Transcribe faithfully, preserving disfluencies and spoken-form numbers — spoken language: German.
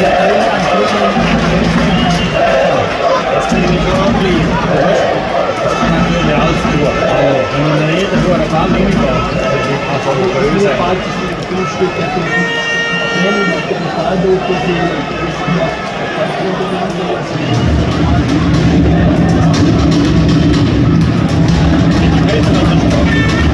Das kriege ich schon anbleiben. Das kann natürlich alles tun. Aber wenn man nicht jeden Tag eine Welle hingeht, also böse. Ich weiß nicht, was das ist.